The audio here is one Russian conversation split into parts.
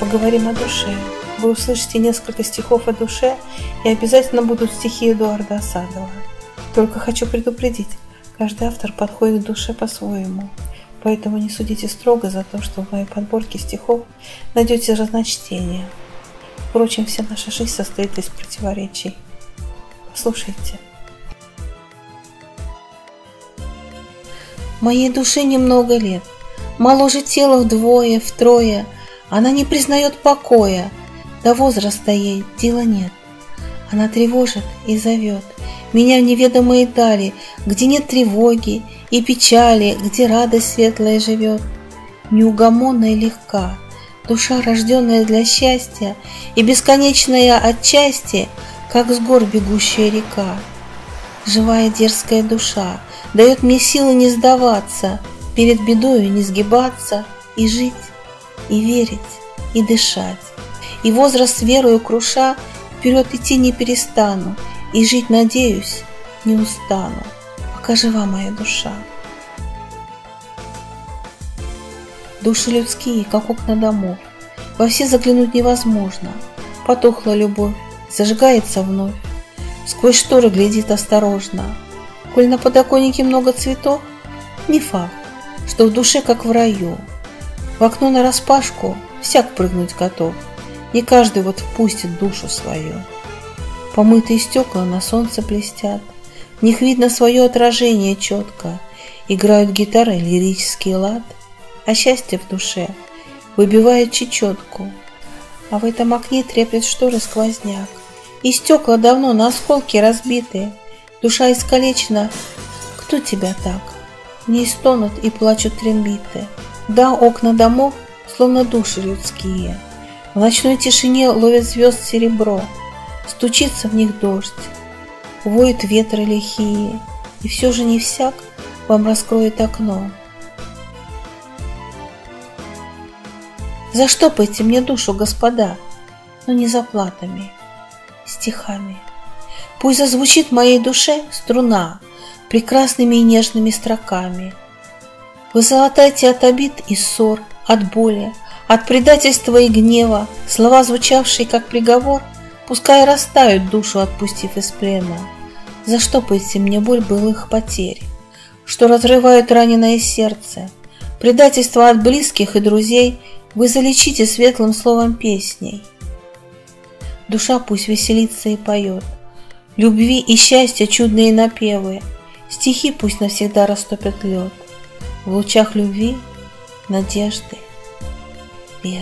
Поговорим о душе. Вы услышите несколько стихов о душе, и обязательно будут стихи Эдуарда Асадова. Только хочу предупредить, каждый автор подходит к душе по-своему, поэтому не судите строго за то, что в моей подборке стихов найдете разночтения. Впрочем, вся наша жизнь состоит из противоречий. Послушайте. Моей душе немного лет, моложе тела вдвое, втрое, она не признает покоя, до возраста ей дела нет. Она тревожит и зовет меня в неведомые дали, где нет тревоги и печали, где радость светлая живет. Неугомонна и легка, душа, рожденная для счастья, и бесконечная отчасти, как с гор бегущая река. Живая дерзкая душа дает мне силы не сдаваться, перед бедою не сгибаться, и жить, и верить, и дышать. И возраст верою круша, вперед идти не перестану, и жить, надеюсь, не устану, пока жива моя душа. Души людские, как окна домов, во все заглянуть невозможно. Потухла любовь, зажигается вновь, сквозь шторы глядит осторожно. Коль на подоконнике много цветов, не факт, что в душе, как в раю. В окно нараспашку всяк прыгнуть готов, не каждый вот впустит душу свою. Помытые стекла на солнце блестят, в них видно свое отражение четко, играют гитары лирический лад, а счастье в душе выбивает чечетку. А в этом окне треплет шторы сквозняк, и стекла давно на осколки разбиты. Душа искалечена, кто тебя так? В ней стонут и плачут трембиты. Да, окна домов, словно души людские, в ночной тишине ловят звезд серебро, стучится в них дождь, воют ветры лихие, и все же не всяк вам раскроет окно. Заштопайте мне душу, господа, но не заплатами, стихами. Пусть зазвучит в моей душе струна прекрасными и нежными строками. Вы золотайте от обид и ссор, от боли, от предательства и гнева, слова, звучавшие как приговор, пускай растают, душу отпустив из плена. Заштопайте мне боль былых потерь, что разрывают раненое сердце. Предательство от близких и друзей вы залечите светлым словом песней. Душа пусть веселится и поет, любви и счастья чудные напевы, стихи пусть навсегда растопят лед. В лучах любви, надежды, веры.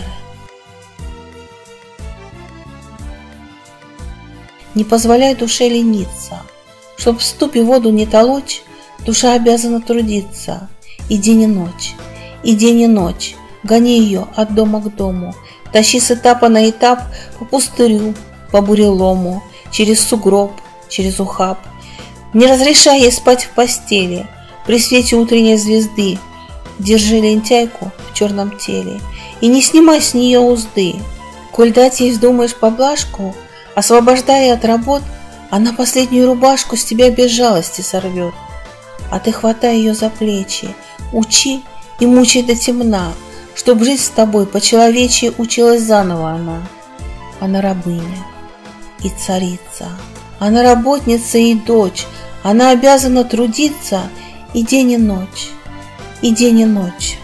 Не позволяй душе лениться, чтоб в ступе воду не толочь, душа обязана трудиться и день и ночь, и день и ночь. Гони ее от дома к дому, тащи с этапа на этап по пустырю, по бурелому, через сугроб, через ухаб. Не разрешай ей спать в постели при свете утренней звезды. Держи лентяйку в черном теле и не снимай с нее узды. Коль дать ей вздумаешь поблажку, освобождая от работ, она последнюю рубашку с тебя без жалости сорвет. А ты хватай ее за плечи, учи и мучай до темна, чтоб жить с тобой по-человечьи училась заново она. Она рабыня и царица, она работница и дочь, она обязана трудиться и день и ночь, и день и ночь.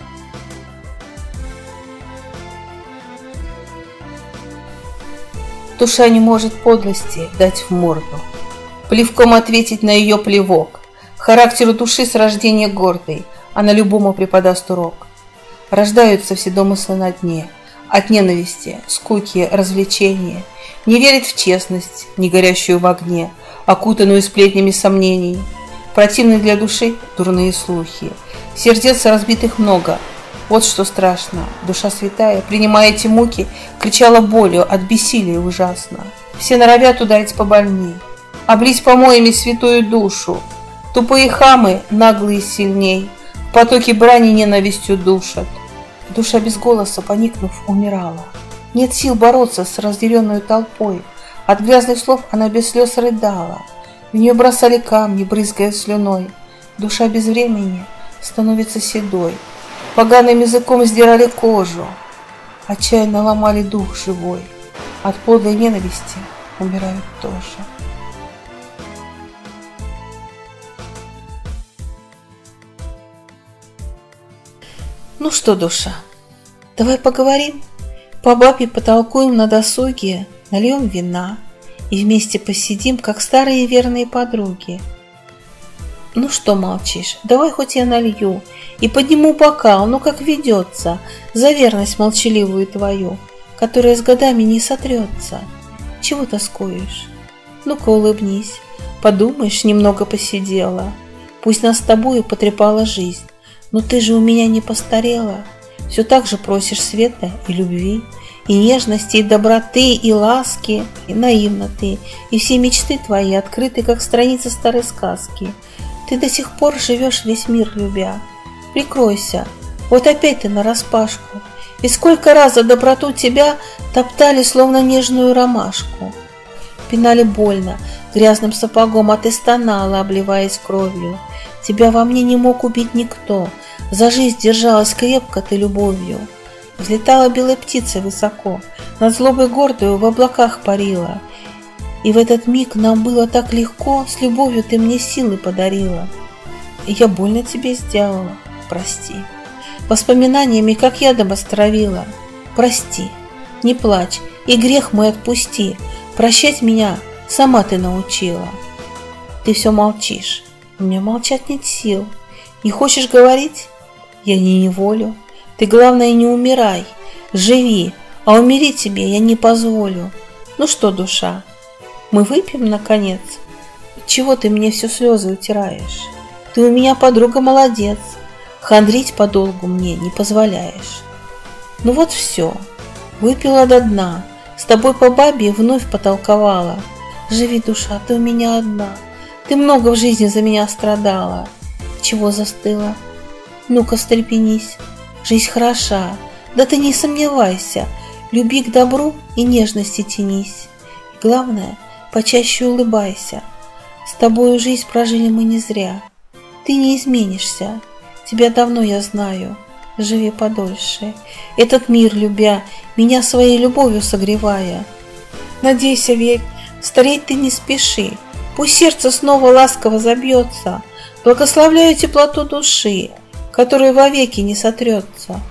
Душа не может подлости дать в морду, плевком ответить на ее плевок. Характеру души с рождения гордый, она любому преподаст урок. Рождаются все домыслы на дне, от ненависти, скуки, развлечения. Не верит в честность, не горящую в огне, окутанную сплетнями сомнений. Противны для души дурные слухи, сердец разбитых много. Вот что страшно, душа святая, принимая эти муки, кричала болью от бессилия ужасно. Все норовят ударить побольней, облить помоями святую душу. Тупые хамы, наглые сильней, в потоке брани ненавистью душат. Душа без голоса, поникнув, умирала. Нет сил бороться с разъяренной толпой. От грязных слов она без слез рыдала. В нее бросали камни, брызгая слюной. Душа без времени становится седой. Поганым языком сдирали кожу. отчаянно ломали дух живой, от подлой ненависти умирают тоже. Ну что, душа, давай поговорим, по бабе потолкуем на досуге, нальем вина и вместе посидим, как старые верные подруги. Ну что молчишь, давай хоть я налью и подниму бокал, ну как ведется, за верность молчаливую твою, которая с годами не сотрется. Чего тоскуешь? Ну-ка улыбнись, подумаешь, немного посидела, пусть нас с тобою потрепала жизнь, но ты же у меня не постарела, все так же просишь света и любви, и нежности, и доброты, и ласки, и наивна ты, и все мечты твои открыты, как страница старой сказки. Ты до сих пор живешь весь мир любя. Прикройся, вот опять ты нараспашку, и сколько раз за доброту тебя топтали, словно нежную ромашку. Пинали больно, грязным сапогом, а ты стонала, обливаясь кровью. Тебя во мне не мог убить никто, за жизнь держалась крепко ты любовью. Взлетала белой птицей высоко, над злобой гордою в облаках парила. И в этот миг нам было так легко, с любовью ты мне силы подарила. И я больно тебе сделала, прости. Воспоминаниями, как ядом островила. Прости, не плачь, и грех мой отпусти. Прощать меня сама ты научила. Ты все молчишь, у меня молчать нет сил. Не хочешь говорить? Я не неволю. Ты, главное, не умирай, живи, а умереть тебе я не позволю. Ну что, душа, мы выпьем, наконец? Чего ты мне все слезы утираешь? Ты у меня подруга молодец, хандрить подолгу мне не позволяешь. Ну вот все, выпила до дна, с тобой по бабе вновь потолковала. Живи, душа, ты у меня одна, ты много в жизни за меня страдала. Чего застыла? Ну-ка встрепенись, жизнь хороша, да ты не сомневайся, люби к добру и нежности тянись. И главное, почаще улыбайся, с тобою жизнь прожили мы не зря. Ты не изменишься, тебя давно я знаю, живи подольше, этот мир любя, меня своей любовью согревая. Надейся, верь, стареть ты не спеши, пусть сердце снова ласково забьется, благословляю теплоту души, которая вовеки не сотрется.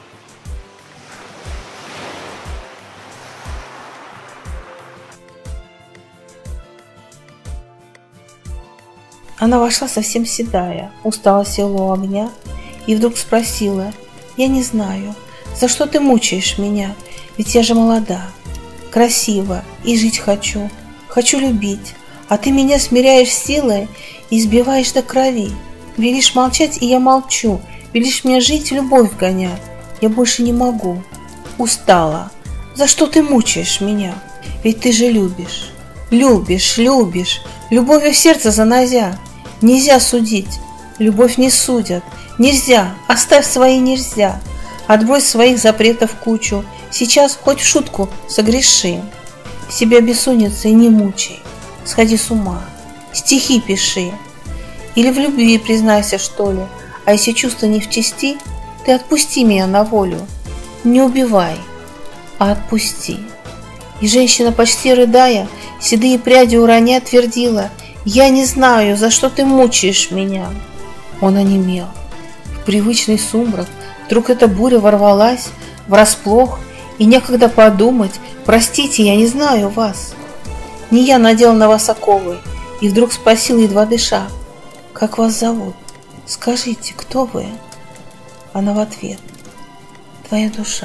Она вошла совсем седая, устала села у огня и вдруг спросила: «Я не знаю, за что ты мучаешь меня, ведь я же молода, красива и жить хочу, хочу любить, а ты меня смиряешь силой и избиваешь до крови. Велишь молчать, и я молчу, велишь мне жить, любовь гонять, я больше не могу, устала. За что ты мучаешь меня? Ведь ты же любишь, любишь, любишь, любовью в сердце занозя. Нельзя судить, любовь не судят, нельзя, оставь свои нельзя, отбрось своих запретов кучу, сейчас хоть в шутку согреши. Себя бессонницей не мучай, сходи с ума, стихи пиши. Или в любви признайся, что ли, а если чувства не в чести, ты отпусти меня на волю. Не убивай, а отпусти». И женщина, почти рыдая, седые пряди уроня, твердила: «Я не знаю, за что ты мучаешь меня». Он онемел. В привычный сумрак вдруг эта буря ворвалась врасплох, и некогда подумать: «Простите, я не знаю вас». Не я надел на вас оковы, и вдруг спросил, едва дыша: «Как вас зовут? Скажите, кто вы?» Она в ответ: «Твоя душа».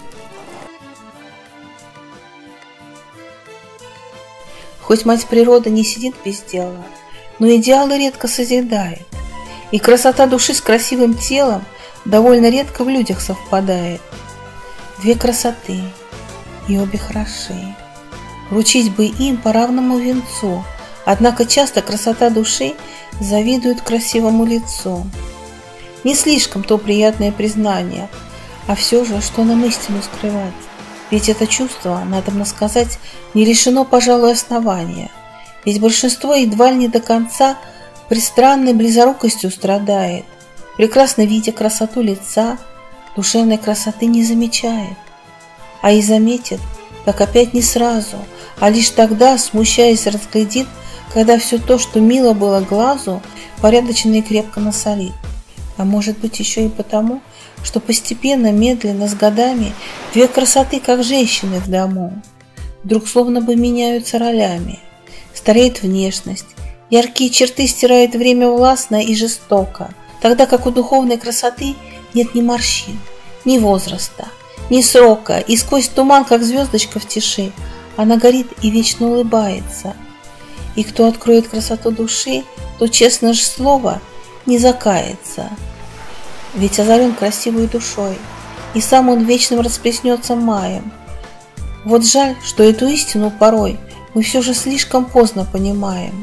Хоть мать природа не сидит без дела, но идеалы редко созидает, и красота души с красивым телом довольно редко в людях совпадает. Две красоты, и обе хороши, вручить бы им по равному венцу, однако часто красота души завидует красивому лицу. Не слишком то приятное признание, а все же, что нам истину скрывать? Ведь это чувство, надобно сказать, не лишено, пожалуй, основания. Ведь большинство едва ли не до конца пристранной близорукостью страдает, прекрасно видя красоту лица, душевной красоты не замечает. а и заметит, так опять не сразу, а лишь тогда, смущаясь, разглядит, когда все то, что мило было глазу, порядочно и крепко насолит. А может быть еще и потому, что постепенно, медленно, с годами, две красоты, как женщины в дому, вдруг словно бы меняются ролями. Стареет внешность, яркие черты стирает время властно и жестоко, тогда как у духовной красоты нет ни морщин, ни возраста, ни срока, и сквозь туман, как звездочка в тиши, она горит и вечно улыбается. И кто откроет красоту души, то, честно же слово, не закается. Ведь озарен красивой душой, и сам он вечным расплеснется маем. Вот жаль, что эту истину порой мы все же слишком поздно понимаем.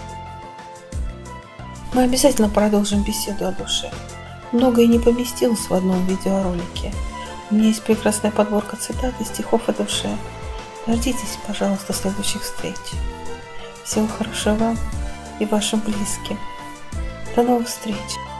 Мы обязательно продолжим беседу о душе. Многое не поместилось в одном видеоролике. У меня есть прекрасная подборка цитат и стихов о душе. Дождитесь, пожалуйста, следующих встреч. Всего хорошего вам и вашим близким. До новых встреч!